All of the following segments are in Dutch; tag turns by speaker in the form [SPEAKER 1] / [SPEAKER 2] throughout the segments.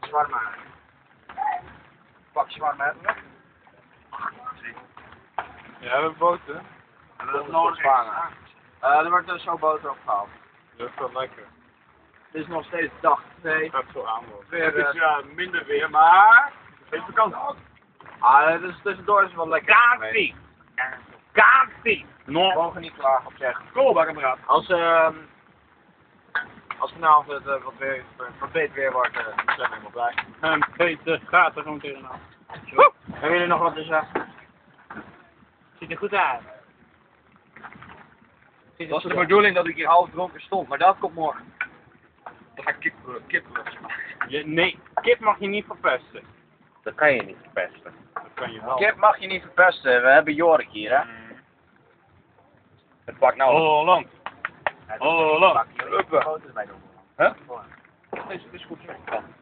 [SPEAKER 1] Zwarma. Pak zwarma hebben we.
[SPEAKER 2] Ja, we hebben boten.
[SPEAKER 1] Dat is nodig vangen. Er wordt dus zo boter opgehaald.
[SPEAKER 2] Dat is wel lekker.
[SPEAKER 1] Het is nog steeds dag 2.
[SPEAKER 2] Het gaat zo aan worden.
[SPEAKER 1] Weer,
[SPEAKER 2] Het is minder weer, maar geen vakantie.
[SPEAKER 1] Dus tussendoor is het wel lekker.
[SPEAKER 2] Kaartie! Kaartie!
[SPEAKER 1] We
[SPEAKER 2] Nog!
[SPEAKER 1] mogen niet klagen op zeggen.
[SPEAKER 2] Kom, kameraad.
[SPEAKER 1] Als vanavond het wat beter weer wordt, zijn we helemaal blij.
[SPEAKER 2] En Peter gaat er gewoon tegenaan.
[SPEAKER 1] Hebben jullie nog wat te zeggen?
[SPEAKER 2] Ziet er goed uit.
[SPEAKER 1] Het was de bedoeling dat ik hier half dronken stond, maar dat komt morgen. Dan ga ik kippenrugjes maken.
[SPEAKER 2] Nee, kip mag je niet verpesten.
[SPEAKER 3] Dat kan je niet verpesten.
[SPEAKER 2] Dat kan je wel.
[SPEAKER 1] Kip mag je niet verpesten, we hebben Jorik hier hè.
[SPEAKER 3] Het pakt nou.
[SPEAKER 2] Holland. Holland.
[SPEAKER 1] Foto's bij doen.
[SPEAKER 3] Huh?
[SPEAKER 1] Het is goed zo.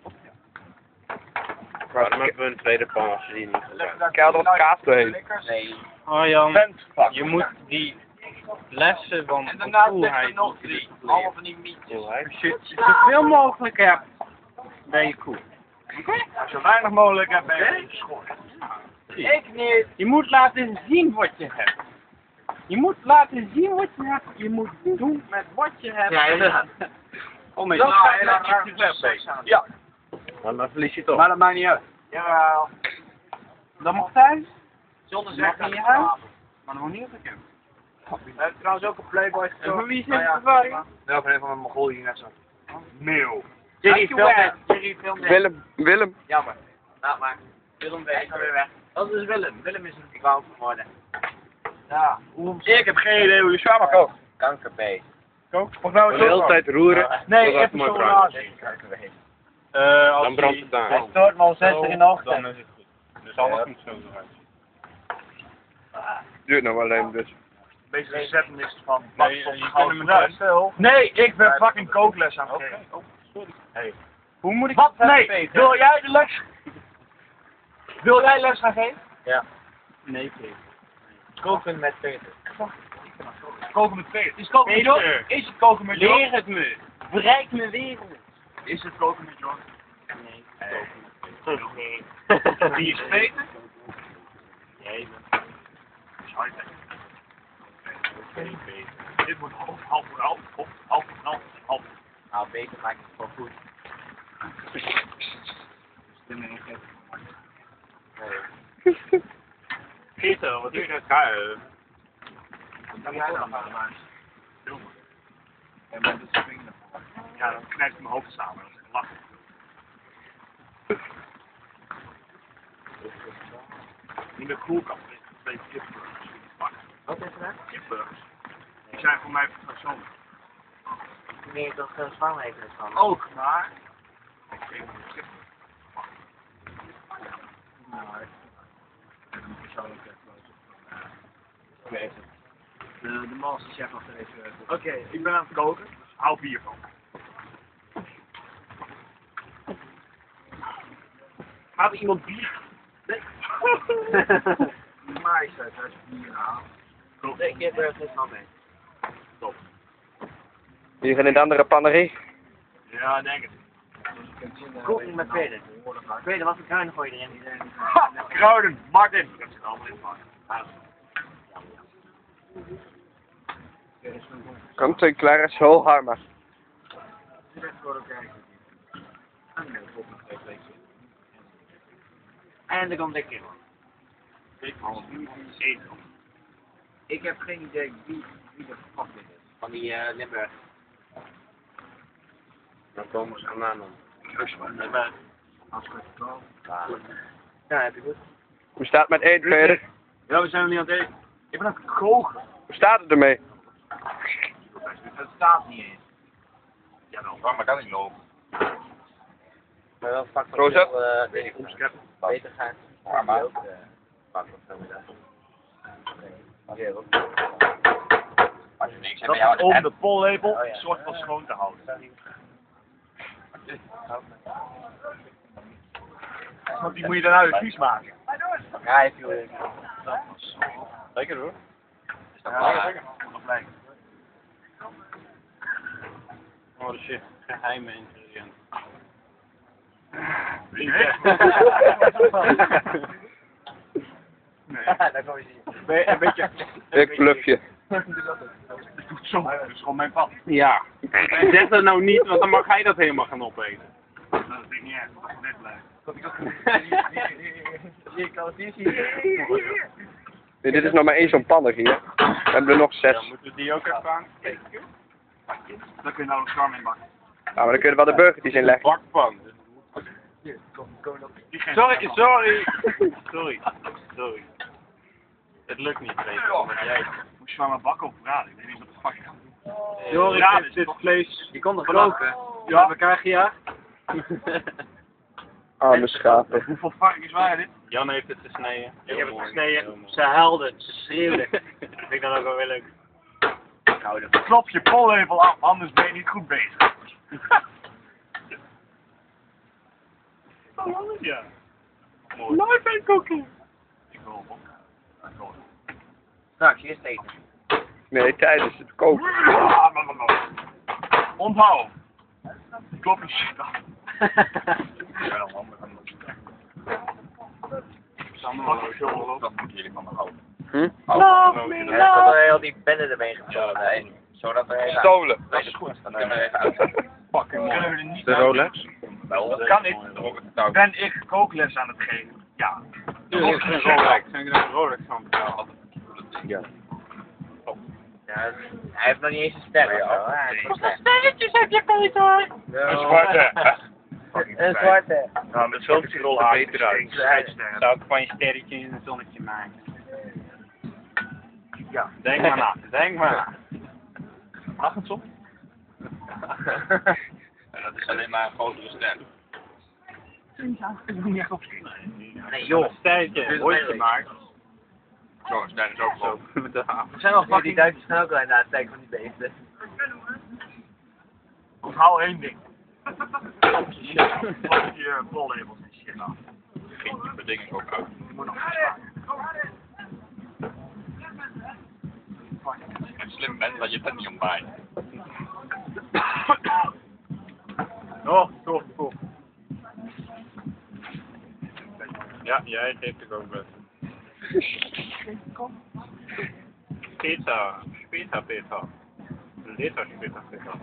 [SPEAKER 3] Waarom hebben we een tweede pan als je die niet gebruikt?
[SPEAKER 1] Ik had er kaas doorheen.
[SPEAKER 3] Nee.
[SPEAKER 2] Oh Jan,
[SPEAKER 1] Ventpak.
[SPEAKER 2] je moet die lessen van
[SPEAKER 1] En daarna zitten er
[SPEAKER 2] koelheid
[SPEAKER 1] nog drie. Allemaal van die mietjes.
[SPEAKER 2] zoveel mogelijk hebt bij je koe.
[SPEAKER 1] Zo weinig mogelijk heb ik geschoren. Ik niet.
[SPEAKER 2] Je moet laten zien wat je hebt. Je moet laten zien wat je hebt. Je moet doen met wat je hebt.
[SPEAKER 1] Ja.
[SPEAKER 2] Om het
[SPEAKER 1] Dat
[SPEAKER 2] nou,
[SPEAKER 1] gaat
[SPEAKER 2] en dan
[SPEAKER 1] heel
[SPEAKER 2] is het weg.
[SPEAKER 1] Ja,
[SPEAKER 3] Maar dan verlies je toch.
[SPEAKER 1] maar dat maakt niet uit. Jawel.
[SPEAKER 2] Dan mag thuis,
[SPEAKER 1] Zonder
[SPEAKER 2] mag
[SPEAKER 1] zeggen
[SPEAKER 2] in je huis, maar nog niet op de camp.
[SPEAKER 1] We hebben trouwens ook een Playboy
[SPEAKER 2] En
[SPEAKER 1] gekocht.
[SPEAKER 2] van wie is
[SPEAKER 1] Nou
[SPEAKER 2] het
[SPEAKER 1] ja.
[SPEAKER 2] verwarring?
[SPEAKER 1] Ja, van een van mijn Mongool hier net zo.
[SPEAKER 2] Meeuw.
[SPEAKER 1] Jerry filmt dit.
[SPEAKER 3] Willem.
[SPEAKER 1] Jammer. Nou maar. Willem weg. Hij gaat weer weg. Dat is Willem. Willem is een clown geworden. Ja. Ik heb geen idee hoe je zwaar kookt.
[SPEAKER 3] Kankerbeest.
[SPEAKER 1] Of nou
[SPEAKER 3] De hele tijd roeren.
[SPEAKER 1] Nee,
[SPEAKER 3] totdat
[SPEAKER 1] even
[SPEAKER 3] het
[SPEAKER 1] zo
[SPEAKER 3] mooi
[SPEAKER 1] raar.
[SPEAKER 3] bruin is.
[SPEAKER 2] Als
[SPEAKER 3] Dan brandt het aan.
[SPEAKER 1] Hij stoort me al 60 in de ochtend.
[SPEAKER 2] Dan is het goed. Dus alles moet zo eruit.
[SPEAKER 3] Duurt nog wel even dus.
[SPEAKER 1] Beetje recepten is van
[SPEAKER 2] Nee, je kunt hem eruit.
[SPEAKER 1] Nee, ik ben fucking kookles aan het geven.
[SPEAKER 2] Oh, sorry.
[SPEAKER 1] Hey.
[SPEAKER 2] Hoe moet ik
[SPEAKER 1] Wat?
[SPEAKER 2] het
[SPEAKER 1] Nee,
[SPEAKER 2] Peter?
[SPEAKER 1] wil jij de les? Wil jij les gaan geven?
[SPEAKER 3] Ja.
[SPEAKER 2] Nee, Peter.
[SPEAKER 3] Koken met Peter.
[SPEAKER 1] Koken met Peter. Is koken met
[SPEAKER 2] Peter.
[SPEAKER 1] John? Is het koken met John?
[SPEAKER 2] Leer het me. Bereik me weer.
[SPEAKER 1] Is het koken met John?
[SPEAKER 2] Nee.
[SPEAKER 1] Nee. Wie is Peter?
[SPEAKER 2] Jij
[SPEAKER 1] Dit wordt half voor half.
[SPEAKER 3] Nou, Peter maakt het gewoon goed.
[SPEAKER 2] Peter, wat doe je nou kuien?
[SPEAKER 1] Dat jij dan maar. En met het springen. Ja, dan knijpt mijn hoofd samen. Dat is lachen. In de koelkast ligt twee kipburgers.
[SPEAKER 3] Wat is er?
[SPEAKER 1] Kipburgers. Die zijn voor mij persoonlijk.
[SPEAKER 3] Nee, toch zwaar even van.
[SPEAKER 1] Ook, maar... Ik geef hem een kip. Nou, ik heb een persoonlijke de masterchef nog even. Oké, ik ben aan het koken. Dus hou bier van. Gaat er iemand bier? Nee. Maar is dat als je bier haalt.
[SPEAKER 3] Ik heb er geen van mee.
[SPEAKER 1] Top.
[SPEAKER 3] Hier gaan in de andere panerie.
[SPEAKER 1] Ja, denk het.
[SPEAKER 3] Koken met Peter. Peter, wat voor kruiden gooi je erin?
[SPEAKER 1] Ha! Kruiden, Martin! Dat zit allemaal in pakken.
[SPEAKER 3] Komt een klare schoolhammer.
[SPEAKER 1] En er komt de kip. Ik heb geen idee wie er verpakt is.
[SPEAKER 3] Van die Limburg. Dan komen ze aan om. Ja, heb je goed. Hoe staat het met eten, Peter?
[SPEAKER 1] Ja, we zijn nog niet aan het eten. Ik ben aan het koken.
[SPEAKER 3] Hoe staat het ermee?
[SPEAKER 1] Het staat niet eens. Jawel, maar kan niet lopen.
[SPEAKER 3] Maar wel vak van
[SPEAKER 1] Rosa?
[SPEAKER 3] weet ik
[SPEAKER 1] Omschep.
[SPEAKER 3] beter gaan.
[SPEAKER 1] Maar.
[SPEAKER 3] Ook vak van vanmiddag. Oké, ook.
[SPEAKER 1] Als je niks hebt bij jou om de pollepel
[SPEAKER 3] Oh, ja.
[SPEAKER 1] een soort van schoon te houden. Want die moet je daarna weer vies maken.
[SPEAKER 3] Ja, heeft je.
[SPEAKER 1] Lekker hoor. Is dat lekker? Dat lijkt.
[SPEAKER 2] Oh shit, geheime ingrediënt. Nee.
[SPEAKER 1] Daar kom je niet.
[SPEAKER 2] Een beetje...
[SPEAKER 4] Ik fluffje.
[SPEAKER 2] Het doet zo, dat is gewoon mijn pad. Ja. En zeg dat nou niet, want dan mag hij dat helemaal gaan opeten. Dat is niet erg, dat is net blijven.
[SPEAKER 1] Hier kan het zien.
[SPEAKER 4] Nee, dit is nog maar één zo'n panner hier. We hebben er nog 6.
[SPEAKER 2] Dan moeten we die ook even aansteken.
[SPEAKER 1] Dan kun je nou een schaam in bakken.
[SPEAKER 4] Ja, maar dan kunnen we wel de burgertjes inleggen.
[SPEAKER 2] Bakpan. Sorry. Het lukt niet, Peter.
[SPEAKER 1] Moest je van mijn bakken op braden? Ik weet niet wat de fuck je kan doen.
[SPEAKER 2] Joris, dit vlees.
[SPEAKER 1] Je kon er koken.
[SPEAKER 2] Ja, we krijgen ja.
[SPEAKER 4] Arme schapen.
[SPEAKER 1] Hoeveel varkens waren dit?
[SPEAKER 2] Jan heeft het gesneden.
[SPEAKER 3] Ik heb het gesneden. Ze huilden, ze schreeuwden. Dat vind ik dan ook wel weer leuk.
[SPEAKER 1] Klop je pollepel af, anders ben je niet goed bezig.
[SPEAKER 2] Ja.
[SPEAKER 1] Mooi ben koken. Ik wil op.
[SPEAKER 3] Straks, eerst eten.
[SPEAKER 4] Nee, tijdens het koken.
[SPEAKER 1] Onthoud. Klop je shit af. Dat moet jullie van me houden.
[SPEAKER 4] Hm?
[SPEAKER 3] Ja, dat er heel die bende ermee gestolen. Zodat er even...
[SPEAKER 4] Stolen.
[SPEAKER 3] Dat is goed. Dan kunnen we even uit.
[SPEAKER 1] Fucking mooi. Kunnen we er niet
[SPEAKER 2] De Rolex?
[SPEAKER 1] Wel, dat kan niet. Ben ik kookles aan het geven? Ja.
[SPEAKER 2] Tuurlijk, een Rolex. Zijn er een Rolex van betaald?
[SPEAKER 4] Ja.
[SPEAKER 3] Ja, hij heeft nog niet eens een ster. Hoeveel
[SPEAKER 1] sterretjes heb je, Peter?
[SPEAKER 3] Een
[SPEAKER 1] zwarte.
[SPEAKER 3] Een zwarte.
[SPEAKER 1] Nou, met zo'n rol
[SPEAKER 2] beter uit. Zou ik van je sterretje in het zonnetje maken?
[SPEAKER 1] Ja.
[SPEAKER 2] Denk maar na. Denk maar na.
[SPEAKER 1] Mag het zo?
[SPEAKER 2] Dat is alleen maar een grotere ster.
[SPEAKER 1] Ik moet niet echt op schieten.
[SPEAKER 3] Nee joh.
[SPEAKER 2] Een sterretje, hondje maakt.
[SPEAKER 1] Zo, ster is ook zo.
[SPEAKER 2] Met de haven.
[SPEAKER 3] Er zijn wel fucking... Die Duitsers gaan ook al naar het kijken van die beesten.
[SPEAKER 1] Onthoud één ding. Klop je pollepels en shit af.
[SPEAKER 2] Ging die bedinging ook uit.
[SPEAKER 1] Je moet nog gaan.
[SPEAKER 2] Als je slim bent, laat je het niet ontbijten.
[SPEAKER 1] Toch.
[SPEAKER 2] Ja, jij geeft het ook best. Pizza. Pizza. Liter pizza.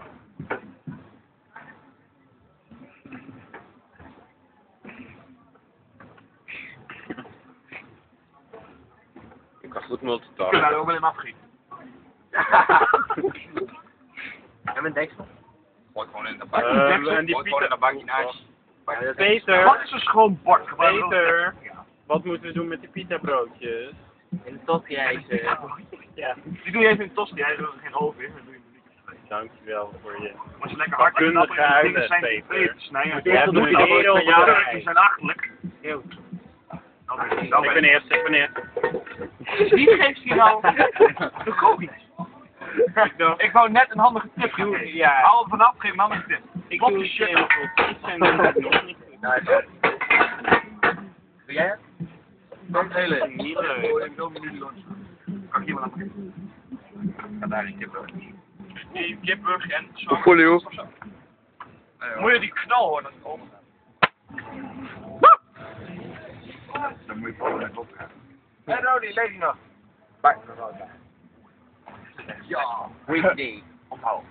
[SPEAKER 2] Ik kan goed
[SPEAKER 1] Kun je
[SPEAKER 2] multitasken.
[SPEAKER 1] daar ook wel in afgieten?
[SPEAKER 3] En mijn deksel.
[SPEAKER 1] Gooi gewoon in de
[SPEAKER 2] En die pizza. Peter.
[SPEAKER 1] Wat is een schoon bord?
[SPEAKER 2] Peter. Wat moeten we doen met die pizza broodjes?
[SPEAKER 3] In de tosti ijzer.
[SPEAKER 2] Ja.
[SPEAKER 1] Die doe je even in de tosti, jij doet er geen oven in. Dan doe je hem niet.
[SPEAKER 2] Dankjewel voor je.
[SPEAKER 1] Als je lekker hard
[SPEAKER 2] Vakkundige
[SPEAKER 1] dingen
[SPEAKER 2] uitleg,
[SPEAKER 1] zijn
[SPEAKER 2] Peter.
[SPEAKER 1] tevreden te snijden.
[SPEAKER 2] Je hebt
[SPEAKER 1] doe
[SPEAKER 2] nu
[SPEAKER 1] je
[SPEAKER 2] een
[SPEAKER 1] dat
[SPEAKER 2] wereld
[SPEAKER 1] ook van
[SPEAKER 2] bedrijf.
[SPEAKER 1] die zijn achterlijk.
[SPEAKER 2] Ik ben eerst.
[SPEAKER 1] Wie geeft hier nou? Doe ik ook niet. Ik wou net een handige tip geven.
[SPEAKER 2] Ja.
[SPEAKER 1] Hou er vanaf, geef een handige tip.
[SPEAKER 2] Ik
[SPEAKER 1] Klop
[SPEAKER 2] doe
[SPEAKER 1] je
[SPEAKER 2] het
[SPEAKER 1] shit
[SPEAKER 2] heel
[SPEAKER 1] af.
[SPEAKER 2] goed. Ik zijn er nog niet goed.
[SPEAKER 3] Nou, doe jij het?
[SPEAKER 1] Dat is heel leuk.
[SPEAKER 2] Niet leuk.
[SPEAKER 1] Ik wil een minuut lunch. Kan ik hier wel aan beginnen? Ik ga daar die kipburger. Die kipburger en zo.
[SPEAKER 4] Folio.
[SPEAKER 1] Moet je die knal horen als het open gaat. Dan moet je gewoon net opgaan. Hé Rodi, leef je nog?
[SPEAKER 3] Bak me wel bij.
[SPEAKER 1] Ja.
[SPEAKER 3] Weekday.
[SPEAKER 1] Onthoud.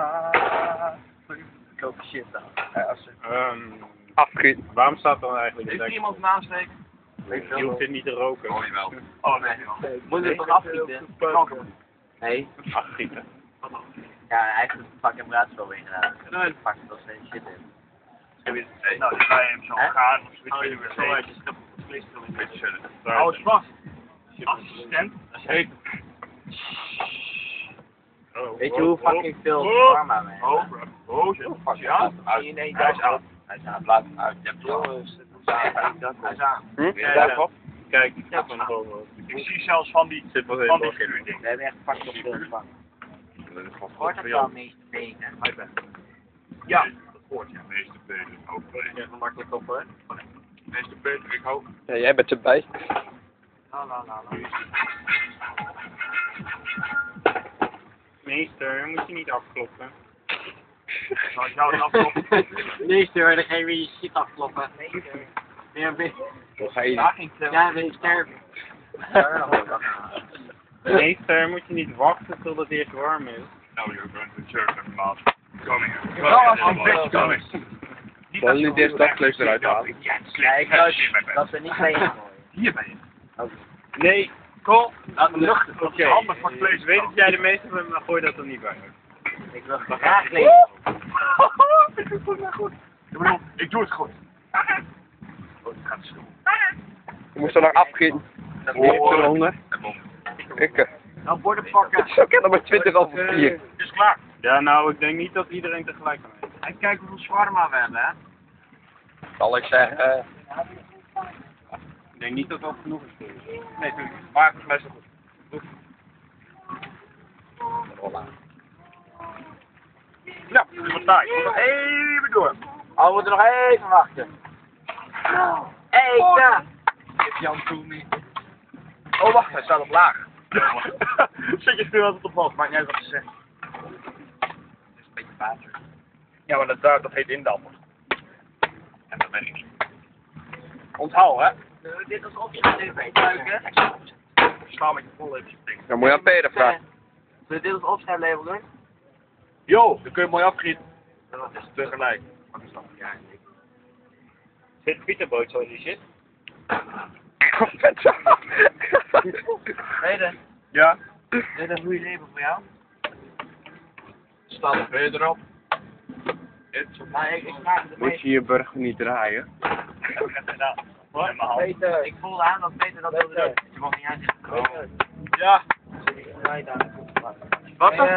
[SPEAKER 3] Koop shit dan.
[SPEAKER 4] Afgiet.
[SPEAKER 2] Waarom staat dan eigenlijk
[SPEAKER 1] Heeft
[SPEAKER 2] de
[SPEAKER 1] er iemand een aansteken?
[SPEAKER 2] Je hoeft dit niet te roken.
[SPEAKER 1] Oh jawel. Oh nee.
[SPEAKER 3] Moet je het toch afgieten? Nee.
[SPEAKER 2] Afgieten.
[SPEAKER 3] Ja, hij heeft het fucking braadspel ingedaan. Nee. Pak er steeds shit in.
[SPEAKER 1] Nou, die ga je hem zo gaan.
[SPEAKER 2] Hou je weer zo uit je
[SPEAKER 1] Vlees er een beetje zullen. Hou eens vast. Assistent. Dat is heet.
[SPEAKER 3] Weet je hoe fucking veel pharma mee?
[SPEAKER 1] Ja?
[SPEAKER 3] Nee,
[SPEAKER 1] Hij is aan.
[SPEAKER 3] Hij is aan. Blijf uit. Je hebt
[SPEAKER 1] Hij is aan.
[SPEAKER 4] Hm?
[SPEAKER 2] Kijk, ik heb een gewoon.
[SPEAKER 1] Ik zie zelfs van die
[SPEAKER 2] Zit wel
[SPEAKER 1] van
[SPEAKER 2] in
[SPEAKER 1] die vuurding.
[SPEAKER 3] We hebben echt fucking veel van. Hoort het wel meeste benen?
[SPEAKER 1] Ja, dat hoort ja. Meester Peter, ik hoop.
[SPEAKER 2] Ja, makkelijk op hoor.
[SPEAKER 1] Meester Peter, ik hoop.
[SPEAKER 4] Ja, jij bent erbij.
[SPEAKER 1] La.
[SPEAKER 2] Meester, moet je niet afkloppen. Zal ik jou het afkloppen?
[SPEAKER 1] Nee, stuur, dan ga je weer je shit afkloppen. Ja,
[SPEAKER 4] Hoe ga je
[SPEAKER 1] ja, ben je sterven.
[SPEAKER 2] De meester moet je niet wachten totdat het eerst warm is.
[SPEAKER 5] No, you're going to church every month. Coming.
[SPEAKER 1] Wel als je een beetje kan.
[SPEAKER 4] Zal je niet eerst dat vlees eruit halen?
[SPEAKER 1] Ja, ik wou dat we niet mee.
[SPEAKER 5] Hier ben je.
[SPEAKER 2] Nee, Cole.
[SPEAKER 1] Laat me luchten.
[SPEAKER 2] Oké.
[SPEAKER 5] Handig voor het vlees.
[SPEAKER 2] Weet dat jij de meester bent, maar gooi dat er niet bij.
[SPEAKER 1] Ik wil graag leven.
[SPEAKER 5] Ik doe het goed. Ik bedoel, ik doe het goed. Oh, het gaat zo.
[SPEAKER 4] Je moest er nog afgieten.
[SPEAKER 5] Oh.
[SPEAKER 4] Honger. Ik.
[SPEAKER 1] Nou, borden pakken.
[SPEAKER 4] Zo kan er maar 20 al voor 4.
[SPEAKER 5] Is klaar.
[SPEAKER 2] Ja, nou, ik denk niet dat iedereen tegelijk kan eten.
[SPEAKER 1] En kijk hoeveel shawarma we hebben, hè.
[SPEAKER 4] Zal ik zeggen.
[SPEAKER 2] Ik denk niet dat dat genoeg is.
[SPEAKER 5] Nee, natuurlijk. Maar het is best wel goed. Ja, wat taai. Even door.
[SPEAKER 1] Oh, we moeten nog even wachten. Eten!
[SPEAKER 5] Jan toe niet. Oh, wacht, hij staat op laag. Zet je stuur altijd op hoog, maakt niet uit wat ze zegt.
[SPEAKER 1] Het is een beetje water.
[SPEAKER 5] Ja, maar dat heet indammen. En dat ben ik niet. Onthoud, hè?
[SPEAKER 1] Dit als optie even duiken.
[SPEAKER 5] Sla met je vol even ding.
[SPEAKER 4] Dan moet je aan Peter vragen.
[SPEAKER 1] Zullen we dit als opschrijflabel doen?
[SPEAKER 5] Yo, dan kun je mooi afgieten. Dat is tegelijk. Wat is dat? Ja,
[SPEAKER 2] Zit Pieterboot zo in die shit?
[SPEAKER 4] Vet zo.
[SPEAKER 1] Reden,
[SPEAKER 5] ja.
[SPEAKER 1] dit is een goede label voor jou.
[SPEAKER 5] Staat er weer erop.
[SPEAKER 1] Maar ik maak het
[SPEAKER 4] Moet je je burger niet draaien?
[SPEAKER 5] Heb ik net gedaan. Wat? Met mijn hand.
[SPEAKER 1] Peter, ik voelde aan dat Peter dat wilde doen. Je mag niet uitzitten.
[SPEAKER 5] Ja. Wat dan?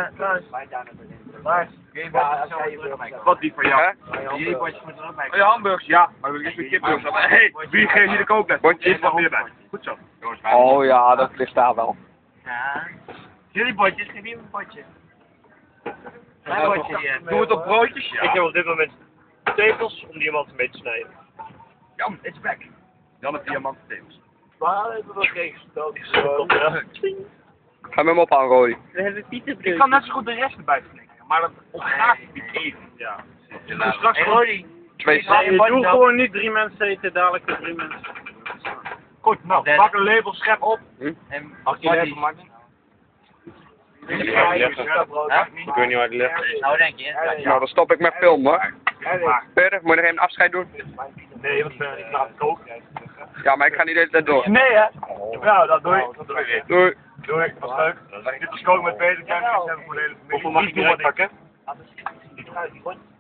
[SPEAKER 5] Wat die van jou?
[SPEAKER 1] Jullie bordjes moeten er ook bij.
[SPEAKER 5] Oh, je hamburgers, ja. Maar wil ik eens met kipburgers hebben. Hé, wie geeft hier de kookles?
[SPEAKER 4] Bordjes.
[SPEAKER 5] Er wat meer bij. Goed zo. Jongens,
[SPEAKER 4] Oh ja, dat ligt daar wel.
[SPEAKER 1] Ja. Jullie bordjes, geef je een bordje. Mijn bordje hier.
[SPEAKER 5] Doe het op broodjes, ja.
[SPEAKER 2] Ik heb op dit moment tepels om die iemand een beetje te snijden.
[SPEAKER 5] Jan, it's back. Jan heeft diamanten tevens.
[SPEAKER 1] Waar hebben we geen gestoten?
[SPEAKER 4] Ga met hem op aan, Roy.
[SPEAKER 5] Ik kan net zo goed de rest erbij flikkeren, maar dat ontgaat niet even.
[SPEAKER 2] Ja.
[SPEAKER 5] Dus straks
[SPEAKER 1] Hey
[SPEAKER 5] gewoon...
[SPEAKER 1] Rodi.
[SPEAKER 4] 2
[SPEAKER 2] Doe gewoon niet 3 mensen eten, dadelijk de 3 mensen.
[SPEAKER 5] Goed, nou,
[SPEAKER 1] Derde.
[SPEAKER 5] pak een label, schep op.
[SPEAKER 1] En
[SPEAKER 5] Als je
[SPEAKER 1] Marty.
[SPEAKER 5] even maakt.
[SPEAKER 2] Ik weet niet waar die ligt.
[SPEAKER 1] Nou denk je.
[SPEAKER 4] Nou, dan stop ik met film hoor. Peter, moet je nog even afscheid doen?
[SPEAKER 5] Nee, want ik ga het koken.
[SPEAKER 4] Ja, maar ik ga niet de hele tijd door.
[SPEAKER 5] Nee, hè? Ja, dat doe ik. Dat doe ik weer.
[SPEAKER 4] Doei.
[SPEAKER 5] Doei, dat was leuk. Dit is koken met Peter. Kijk, we hebben voor de hele familie.
[SPEAKER 2] Hoeveel mag ik direct pakken?
[SPEAKER 1] Wat?